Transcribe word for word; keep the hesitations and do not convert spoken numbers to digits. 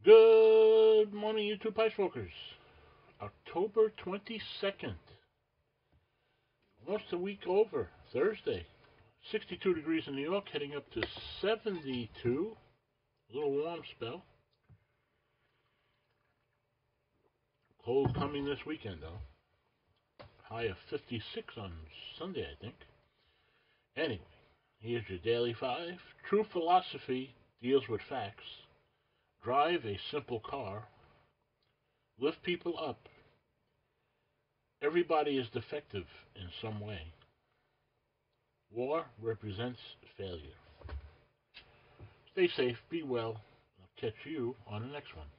Good morning, YouTube Pie Smokers. October twenty-second. Almost a week over. Thursday. sixty-two degrees in New York, heading up to seventy-two. A little warm spell. Cold coming this weekend, though. High of fifty-six on Sunday, I think. Anyway, here's your Daily Five. True philosophy deals with facts. Drive a simple car. Lift people up. Everybody is defective in some way. War represents failure. Stay safe, be well. I'll catch you on the next one.